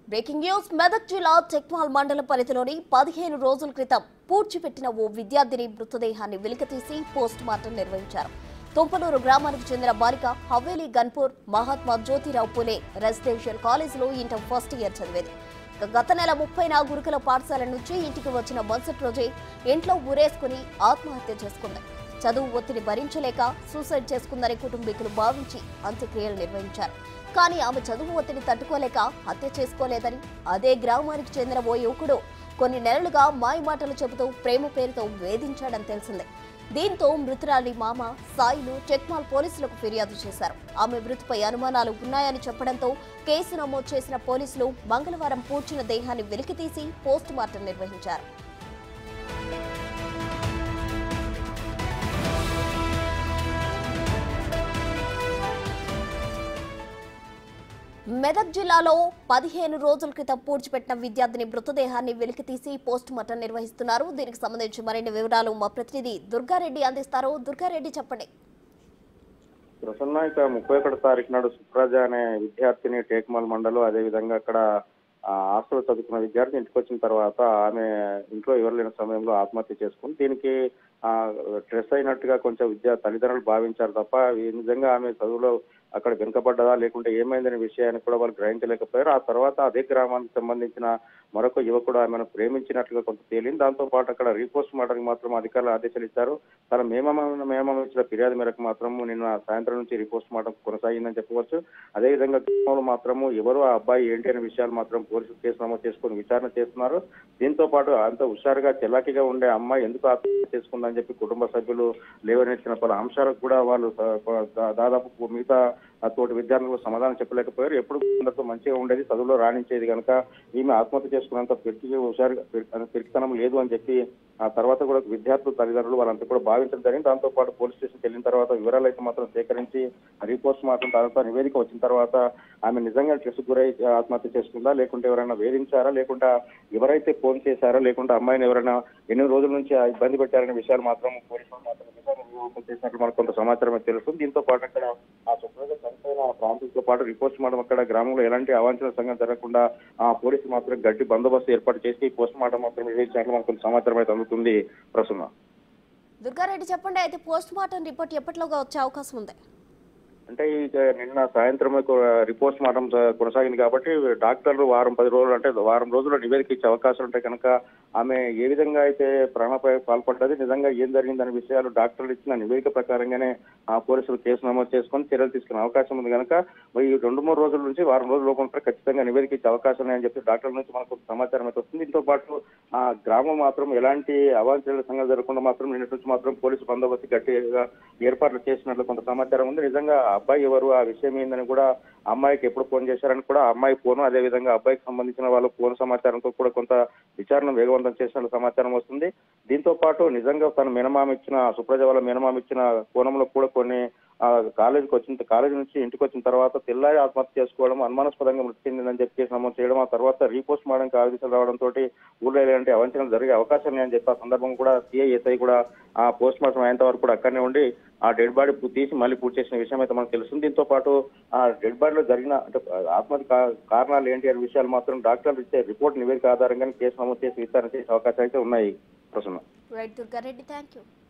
Breaking news Medak జిల్లా చెక్మాల్ మండల పరిధిలోని 15 రోజుల క్రితం పూడ్చిపెట్టిన ఓ విద్యార్థిని మృతదేహాన్ని వెలికితీసి పోస్ట్ మార్టం నిర్వహించారు. తొంపలూరు గ్రామానికి చెందిన బాలిక హవేలీ గన్పూర్ మహాత్మా జ్యోతిరావు పూలే రెసిడెన్షియల్ కాలేజీలో ఇంటర్ ఫస్ట్ ఇయర్ చదివేది. గత నెల 30న గురుకుల పాఠశాల నుంచి ఇంటికి వచ్చిన మరుసటి రోజే ఇంట్లో ఊరేసుకుని ఆత్మహత్య చేసుకుంది. చదువు ఒత్తిడి భరించలేక సూసైడ్ చేసుకుందని కుటుంబీకులు భావించి అంత్యక్రియలు నిర్వహించారు. కానీ ఆమె చదువు ఒత్తిడి తట్టుకోలేక హత్య చేసుకోలేదని అదే గ్రామానికి చెందిన ఓ యువకుడు కొన్ని నెలలుగా మాయమాటలు చెబుతూ ప్రేమ పేరుతో వేధించాడని తెలిసింది. దీంతో మృతురాలి మామ సాయిలు చెక్మాల్ పోలీసులకు ఫిర్యాదు చేశారు. ఆమె మృతిపై అనుమానాలు ఉన్నాయని చెప్పడంతో కేసు నమోదు చేసిన పోలీసులు మంగళవారం పూడ్చిన దేహాన్ని వెలికితీసి పోస్ట్ మార్టం నిర్వహించారు. మెదక్ జిల్లాలో 15 రోజుల క్రితం పూడ్చిపెట్టిన విద్యార్థిని మృతదేహాన్ని వెలికితీసి పోస్ట్ మార్టం నిర్వహిస్తున్నారు. దీనికి సంబంధించి మరిన్ని వివరాలు మా ప్రతినిధి దుర్గారెడ్డి అందిస్తారు. దుర్గారెడ్డి, చెప్పండి. ప్రసన్న 31 తారీఖు నాడు సుప్రజ అనే విద్యార్థిని టేక్మాల్ మండలం, అదేవిధంగా అక్కడ హాస్టల్ చదువుకున్న విద్యార్థి ఇంటికి వచ్చిన తర్వాత ఆమె ఇంట్లో ఎవరు లేని సమయంలో ఆత్మహత్య చేసుకుని దీనికి స్ట్రెస్ అయినట్టుగా కొంచెం తల్లిదండ్రులు భావించారు తప్ప నిజంగా ఆమె చదువులో అక్కడ వెనుకబడ్డదా లేకుంటే ఏమైందనే విషయాన్ని కూడా వాళ్ళు గ్రహించలేకపోయారు. ఆ తర్వాత అదే గ్రామానికి సంబంధించిన మరొక యువకుడు ఆమెను ప్రేమించినట్లుగా కొంత తేలింది. దాంతో పాటు అక్కడ రీపోస్ట్ మార్టంకి మాత్రం అధికారులు ఆదేశాలు ఇచ్చారు. తన మేమం ఇచ్చిన ఫిర్యాదు మేరకు మాత్రం నిన్న సాయంత్రం నుంచి రీపోస్ట్ మార్టం కొనసాగిందని చెప్పవచ్చు. అదేవిధంగా గ్రామంలో మాత్రము ఎవరు ఆ అబ్బాయి ఏంటి అనే విషయాలు మాత్రం పోలీసులు కేసు నమోదు చేసుకుని విచారణ చేస్తున్నారు. దీంతో పాటు అంత హుషారుగా చెల్లాకిగా ఉండే అమ్మాయి ఎందుకు ఆత్మహత్య చేసుకుందని చెప్పి కుటుంబ సభ్యులు లేవనెత్తిన పలు అంశాలకు కూడా వాళ్ళు దాదాపు మిగతా తోటి విద్యార్థులకు సమాధానం చెప్పలేకపోయారు. ఎప్పుడు అందరితో మంచిగా ఉండేది, చదువులో రాణించేది కనుక ఈమె ఆత్మహత్య చేసుకున్నంత పిరికితనం లేదు అని చెప్పి ఆ తర్వాత కూడా విద్యార్థులు తల్లిదండ్రులు వాళ్ళంతా కూడా భావించడం జరిగింది. దాంతో పాటు పోలీస్ స్టేషన్కి వెళ్ళిన తర్వాత వివరాలు అయితే మాత్రం సేకరించి రీపోస్ట్ మార్టం తర్వాత నివేదిక వచ్చిన తర్వాత ఆమె నిజంగా స్ట్రెస్ గురై ఆత్మహత్య చేసుకుందా, లేకుంటే ఎవరైనా వేధించారా, లేకుంటే ఎవరైతే ఫోన్ చేశారా, లేకుంటే అమ్మాయిని ఎవరైనా ఎన్ని రోజుల నుంచి ఇబ్బంది పెట్టారనే విషయాలు మాత్రం పోలీసులు మాత్రం చేసినట్లు మనకు కొంత సమాచారం తెలుస్తుంది. దీంతో పాటు అక్కడ ఆ సుప్రజ చనిపోయిన ప్రాంతంతో పాటు రిపోర్ట్స్ మార్టం అక్కడ గ్రామంలో ఎలాంటి అవాంఛనీయ సంఘటన జరగకుండా పోలీసులు మాత్రం గట్టి బందోబస్తు ఏర్పాటు చేసి పోస్ట్ మార్టం మాత్రం నిర్వహించినట్లు మనకు కొంత సమాచారం అయితే అందుతుంది. ప్రసన్న, దుర్గారెడ్డి, చెప్పండి. అయితే పోస్ట్ మార్టం రిపోర్ట్ ఎప్పటిలోగా వచ్చే అవకాశం ఉంది? అంటే నిన్న సాయంత్రం రిపోర్ట్స్ మార్టం కొనసాగింది కాబట్టి డాక్టర్లు వారం 10 రోజులు అంటే వారం రోజుల్లో నివేదిక ఇచ్చే అవకాశం ఉంటాయి కనుక ఆమె ఏ విధంగా అయితే ప్రాణాపాయ పాల్పడ్డది, నిజంగా ఏం జరిగిందనే విషయాలు డాక్టర్లు ఇచ్చిన నివేదిక ప్రకారంగానే పోలీసులు కేసు నమోదు చేసుకొని చర్యలు తీసుకునే అవకాశం ఉంది కనుక ఈ 2-3 రోజుల నుంచి వారం రోజుల లోపల ఖచ్చితంగా నివేదిక ఇచ్చే అవకాశం ఉన్నాయని చెప్పి డాక్టర్ల నుంచి మనకు సమాచారం అయితే వస్తుంది. దీంతో పాటు ఆ గ్రామం మాత్రం ఎలాంటి అవాంఛనీయ సంఘటన జరగకుండా మాత్రం నిన్నటి నుంచి మాత్రం పోలీసు బందోబస్తు గట్టిగా ఏర్పాట్లు చేసినట్లు కొంత సమాచారం ఉంది. నిజంగా అబ్బాయి ఎవరు, ఆ విషయం ఏందని కూడా అమ్మాయికి ఎప్పుడు ఫోన్ చేశారని కూడా అమ్మాయి ఫోను, అదేవిధంగా అబ్బాయికి సంబంధించిన వాళ్ళ ఫోన్ సమాచారంతో కూడా కొంత విచారణ వేగవంతం చేసినట్లు సమాచారం వస్తుంది. దీంతో పాటు నిజంగా తన మినమామ ఇచ్చిన సుప్రజ వాళ్ళ మినమామ ఇచ్చిన కోణంలో కూడా కొన్ని కాలేజీ నుంచి ఇంటికి వచ్చిన తర్వాత తెల్లారి ఆత్మహత్య చేసుకోవడం, అనుమానాస్పదంగా మృతి చెందిందని చెప్పి నమోదు చేయడం, ఆ తర్వాత రీపోస్ట్ మార్టంకి ఆదేశాలు రావడంతో ఊళ్ళో ఇలాంటి అవంచనలు జరిగే అవకాశం ఉన్నాయని చెప్పి ఆ సందర్భం కూడా సిఐ కూడా ఆ పోస్ట్ మార్టం అయ్యేంత వరకు కూడా అక్కడనే ఉండి ఆ డెడ్ బాడీ తీసి మళ్ళీ పూర్తి చేసిన విషయం అయితే మనకు తెలుస్తుంది. దీంతో పాటు ఆ డెడ్ బాడీలో జరిగిన అంటే ఆత్మహత్య కారణాలు ఏంటి అనే విషయాలు మాత్రం డాక్టర్లు ఇచ్చే రిపోర్ట్ నివేదిక ఆధారంగా కేసు నమోదు చేసి విచారణ చేసే అవకాశాలు అయితే ఉన్నాయి. Prasanna. Right Durgareddy, thank you.